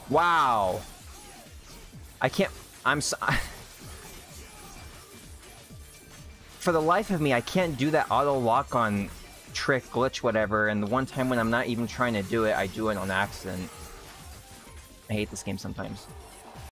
Wow. I can't... I'm so... For the life of me, I can't do that auto lock on trick, glitch, whatever, and the one time when I'm not even trying to do it, I do it on accident. I hate this game sometimes.